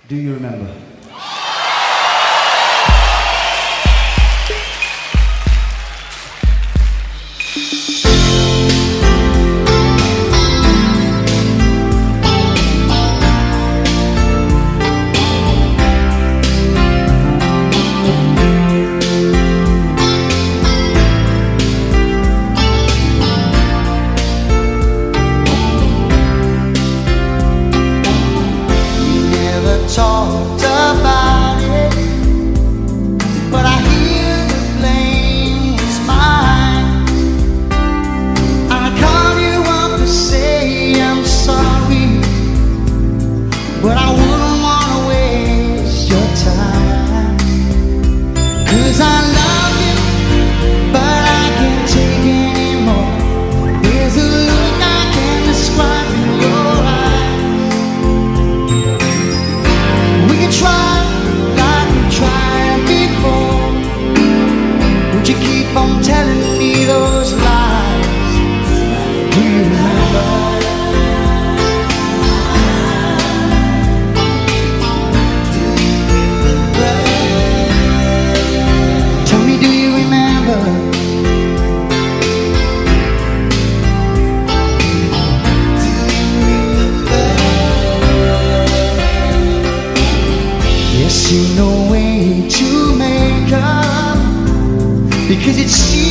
Do you remember? Talked about it, but I hear the blame is mine. I call you up to say I'm sorry, but I wouldn't want to waste your time. 'Cause I love you, but I can't take anymore. There's a look I can't describe in your eyes. Try like we tried before. Would you keep on telling me those lies? Do you remember? Tell me, do you remember? There's no way to make up, because it seems